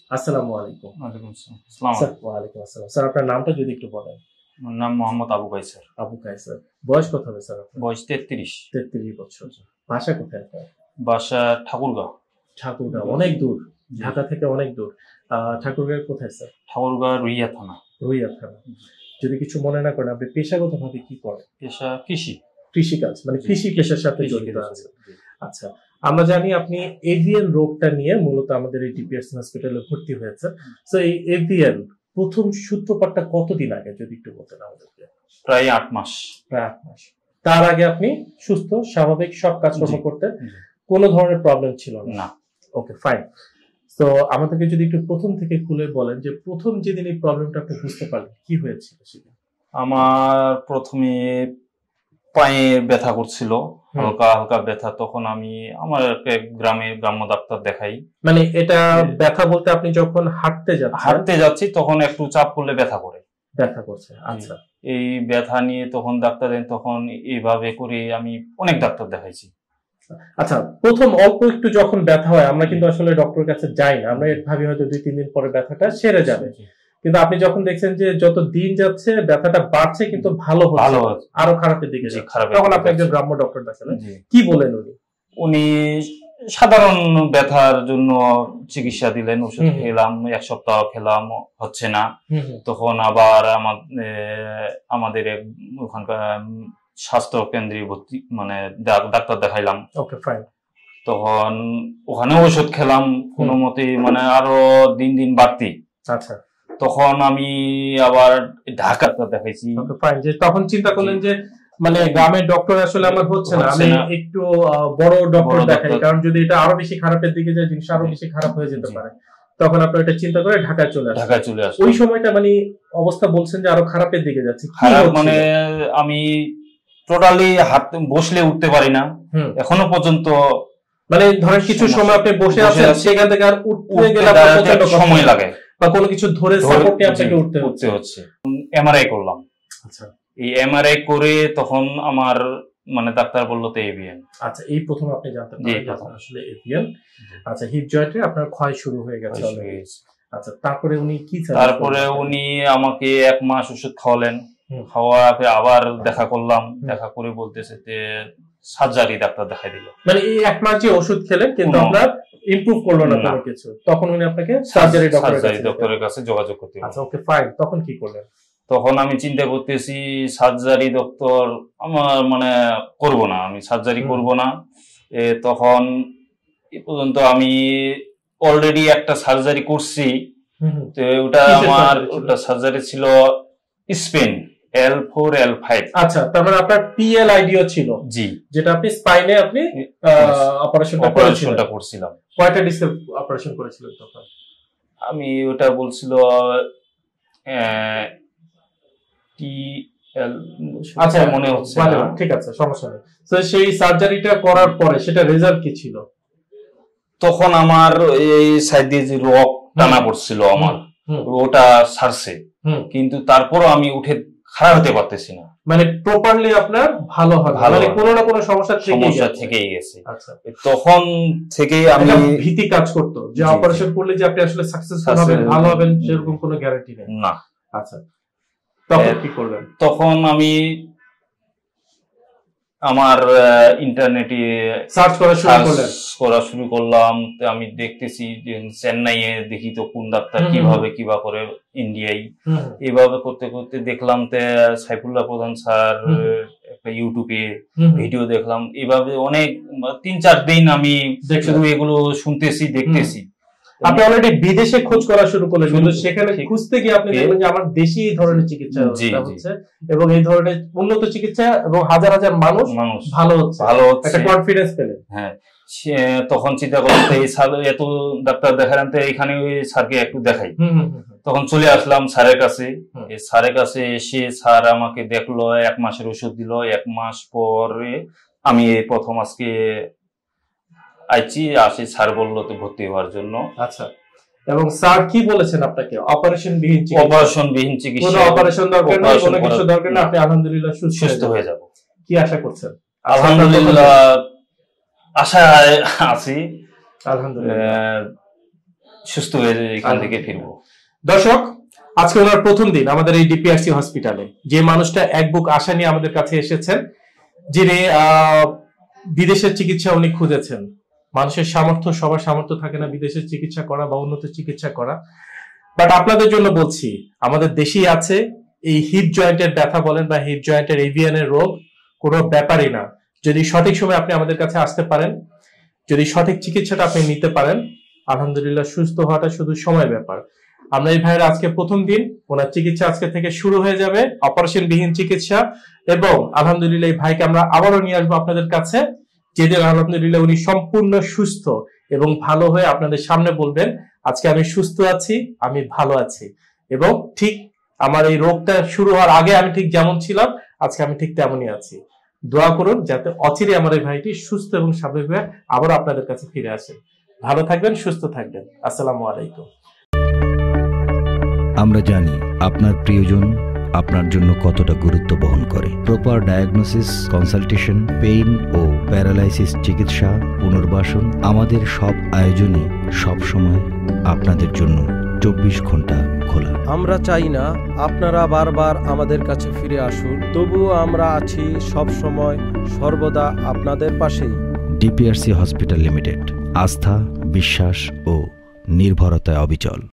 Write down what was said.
আসসালামু আলাইকুম। ওয়ালাইকুম আসসালাম। আসসালামু স্যার, আলাইকুম। ওয়ালাইকুম আসসালাম। স্যার, আপনার নামটা যদি একটু বলেন। আমার নাম মোহাম্মদ আবু কায়সার। আবু কায়সার। বয়স কত হবে স্যার আপনার? বয়স 33। 33 বছর। ভাষা কোথায় আপনার? বাসা ঠাকুরগাঁও। ঠাকুরগাঁও, অনেক দূর, ঢাকা থেকে অনেক দূর। ঠাকুরগাঁও কোথায় স্যার? ঠাকুরগাঁও রুইয়া থানা। রুইয়া থানা। যদি কিছু মনে না করেন, আপনি পেশাগতভাবে কি করেন? পেশা কৃষি। কৃষিকাজ, মানে কৃষি পেশার সাথে জড়িত আছে। আচ্ছা, আমরা জানি আপনি এভিয়ান রোগটা নিয়ে মূলত আমাদের এই ডিপিআরসি হসপিটালে ভর্তি হয়েছে। তো এই এভিয়ান প্রথম সূত্রপাতটা কতদিন আগে যদি একটু বলতেন আমাদেরকে? প্রায় 8 মাস। প্রায় 8 মাস। তার আগে আপনি সুস্থ স্বাভাবিক সব কাজকর্ম করতে, কোনো ধরনের প্রবলেম ছিল না? Okay, fine. তো আমাদেরকে যদি একটু প্রথম থেকে খুলে বলেন যে প্রথম যেদিন এই প্রবলেমটা আপনি বুঝতে পারলেন কি হয়েছিল সেদিন? আমার প্রথমে পায়ে ব্যথা করছিল, হালকা হালকা ব্যথা। তখন আমি আমার গ্রাম্য ডাক্তার দেখাই। মানে এটা ব্যথা বলতে আপনি যখন হাঁটতে যাচ্ছি তখন একটু চাপ করলে ব্যথা করে, ব্যথা করছে। আচ্ছা, এই ব্যথা নিয়ে তখন ডাক্তার দেন। তখন এইভাবে করে আমি অনেক ডাক্তার দেখাইছি। আচ্ছা, প্রথম অল্প একটু যখন ব্যথা হয় আমরা কিন্তু আসলে ডক্টরের কাছে যাই না, আমরা ভাবি হয়তো 2-3 দিন পরে ব্যথাটা সেরে যাবে। কিন্তু আপনি যখন দেখছেন যে যত দিন যাচ্ছে ব্যথাটা বাড়ছে কিন্তু ভালো হচ্ছে, আরো খারাপের দিকে যাচ্ছে, তখন আপনি একজন গ্রাম্য ডক্টর দেখালেন। কি বলেন উনি? সাধারণ ব্যথার জন্য চিকিৎসা দিলেন, ওষুধ খেলাম, 1 সপ্তাহ খেলাম, হচ্ছে না। তখন আবার আমাদের ওখানকার স্বাস্থ্য কেন্দ্রে ভর্তি, মানে ডাক্তার দেখাইলাম। Okay, fine. তখন ওখানে ওষুধ খেলাম কোনো মতে, মানে আরো দিন দিন বাড়তি। আচ্ছা, তখন আমি আবার ঢাকা দেখাইছি। Okay, fine. যে তখন চিন্তা করলেন যে মানে গ্রামের ডক্টর আসলে আমার হচ্ছে না, আমি একটু বড় ডক্টর দেখাই, কারণ যদি এটা আরো বেশি খারাপের দিকে যায় জিনিস আরো বেশি খারাপ হয়ে যেতে পারে। তখন আপনার এটা চিন্তা করে ঢাকায় চলে আসে। ওই সময়টা মানে অবস্থা বলছেন যে আরো খারাপের দিকে যাচ্ছে, মানে আমি টোটালি বসলে উঠতে পারি না এখনো পর্যন্ত। মানে ধরেন কিছু সময় আপনি বসে আছেন, সেখান থেকে আর উঠতে গেলে সময় লাগে, বা কোনো কিছু ধরে সাপোর্ট নিয়ে আপনাকে উঠতে হচ্ছে। এমআরআই করলাম। আচ্ছা, এই এমআরআই করে তখন আমার মানে ডাক্তার বললো তো এভিয়ান। আচ্ছা, এই প্রথম আপনি জানতে পারলেন আসলে এভিয়ান। আচ্ছা, হিপ জয়েন্টে আপনার ক্ষয় শুরু হয়ে গেছে। আচ্ছা, তারপরে উনি কি? তারপরে উনি আমাকে 1 মাস ওষুধ খাওয়ালেন। খাওয়াতে আবার দেখা করলাম, দেখা করে বলতেছে যে সার্জারি ডাক্তার দেখাই দিল। মানে এই 1 মাস যে ওষুধ খেলেন কিন্তু আপনার ইমপ্রুভ করলো না কোনো কিছু, তখন উনি আপনাকে সার্জারি ডক্টরের কাছে যোগাযোগ করতে। আচ্ছা, ওকে, ফাইন। তখন কি করলেন? তখন আমি চিন্তা করতেছি সার্জারি ডক্টর আমার মানে করব না, আমি সার্জারি করব না। তখন এ পর্যন্ত আমি অলরেডি একটা সার্জারি করছি। তো ওটা সার্জারি ছিল স্পেন L4 L5। আচ্ছা, তার মানে আপনার PLIDও ছিল? জি, যেটা আপনি স্পাইনে আপনি অপারেশনটা করছিলাম। কয়টা ডিস্কে অপারেশন করেছিলেন তখন? আমি ওটা বলছিল আচ্ছা মনে হচ্ছে না। ঠিক আছে, সমস্যা নেই। তো সেই সার্জারিটা করার পরে সেটা রেজাল্ট কি ছিল? তখন আমার এই সাইড দিয়ে যে রক টানা পড়ছিল আমার, ওটা সারছে, কিন্তু তারপরও আমি উঠে খাড়া হতে পারতেছি না। মানে প্রপারলি আপনার ভালো হবে, মানে কোনো না কোনো সমস্যা থেকেই গেছে। আচ্ছা, তখন থেকেই আমি ভীতি কাজ করতো যে অপারেশন করলে যে আপনি আসলে সাকসেসফুল হবেন, ভালো হবেন, সেরকম কোনো গ্যারান্টি নেই না। আচ্ছা, তখন কি করলেন? তখন আমি আমার ইন্টারনেটে সার্চ করা শুরু করলাম। আমি দেখতেছি যে চেন্নাইয়ে দেখি তো কোন ডাক্তার কিভাবে করে, ইন্ডিয়ায় এইভাবে করতে করতে দেখলাম সাইফুল্লাহ প্রধান স্যার একটা ইউটিউবে ভিডিও দেখলাম। এইভাবে অনেক 3-4 দিন আমি শুধু এগুলো শুনতেছি, দেখতেছি। আপনি অলরেডি বিদেশে খোঁজ করা শুরু করলেন, কিন্তু সেখানে খুঁজতে গিয়ে আপনি দেখবেন যে আমার দেশে এই ধরনের চিকিৎসা হচ্ছে এবং এই ধরনের উন্নত চিকিৎসা এবং হাজার হাজার মানুষ ভালো হচ্ছে, একটা কনফিডেন্স পেলেন। হ্যাঁ, তখন চিন্তা করতে এই স্যার এত ডাক্তার দেখালাম, তো এখানে ওই স্যারকে একটু দেখাই। তখন চলে আসলাম স্যারের কাছে। স্যারের কাছে এসে স্যার আমাকে দেখলো, 1 মাসের ওষুধ দিল। 1 মাস পরে আমি প্রথম আজকে আসি, স্যার বললো তো ভর্তি হওয়ার জন্য। আচ্ছা, এবং স্যার কি বলেছেন আপনাকে? অপারেশন বিহীন চিকিৎসা, কোনো অপারেশন দরকার নেই, কোনো কিছু দরকার নেই, আপনি আলহামদুলিল্লাহ সুস্থ হয়ে যাব। কি আশা করছেন? আলহামদুলিল্লাহ আশায় আছি। আলহামদুলিল্লাহ। সুস্থ হয়ে এখান থেকে ফিরবো। দর্শক, আজকে ওনার প্রথম দিন আমাদের এই ডিপিআরসি হসপিটালে। যে মানুষটা এক বুক আশা নিয়ে আমাদের কাছে এসেছেন, যিনি বিদেশের চিকিৎসা উনি খুঁজেছেন। মানুষের সামর্থ্য, সবার সামর্থ্য থাকে না বিদেশের চিকিৎসা করা বা উন্নত চিকিৎসা করা, বাট আপনাদের জন্য বলছি আমাদের দেশেই আছে। এই হিপ জয়েন্টের ব্যথা বলেন বা হিপ জয়েন্টের এভিয়ানের রোগ কোনো ব্যাপারই না। যদি সঠিক সময় আপনি আমাদের কাছে আসতে পারেন, যদি সঠিক চিকিৎসাটা আপনি নিতে পারেন, আলহামদুলিল্লাহ সুস্থ হওয়াটা শুধু সময় ব্যাপার। আমরা এই ভাইয়ের আজকে প্রথম দিন, ওনার চিকিৎসা আজকে থেকে শুরু হয়ে যাবে, অপারেশন বিহীন চিকিৎসা। এবং আলহামদুলিল্লাহ এই ভাইকে আমরা আবারও নিয়ে আসবো আপনাদের কাছে, যেদিন আলহামদুলিল্লাহ উনি সম্পূর্ণ সুস্থ এবং ভালো হয়ে আপনাদের সামনে বলবেন আজকে আমি সুস্থ আছি, আমি ভালো আছি, এবং ঠিক আমার এই রোগটা শুরু হওয়ার আগে আমি ঠিক যেমন ছিলাম আজকে আমি ঠিক তেমনই আছি। দোয়া করুন যাতে অচিরে আমার এই ভাইটি সুস্থ এবং স্বাভাবিক হয়ে আবার আপনাদের কাছে ফিরে আসেন। ভালো থাকবেন, সুস্থ থাকবেন। আসসালামু আলাইকুম। আমরা জানি আপনার প্রিয়জন আপনার জন্য কতটা গুরুত্ব বহন করে। প্রপার ডায়াগনোসিস, কনসালটেশন, পেইন ও প্যারালাইসিস চিকিৎসা, পুনর্বাসন, আমাদের সব আয়োজনই সবসময় আপনাদের জন্য 24 ঘন্টা খোলা। আমরা চাই না আপনারা বারবার আমাদের কাছে ফিরে আসুন, তবুও আমরা আছি সব সময় সর্বদা আপনাদের পাশেই। ডিপিআরসি হসপিটাল লিমিটেড, আস্থা, বিশ্বাস ও নির্ভরতায় অবিচল।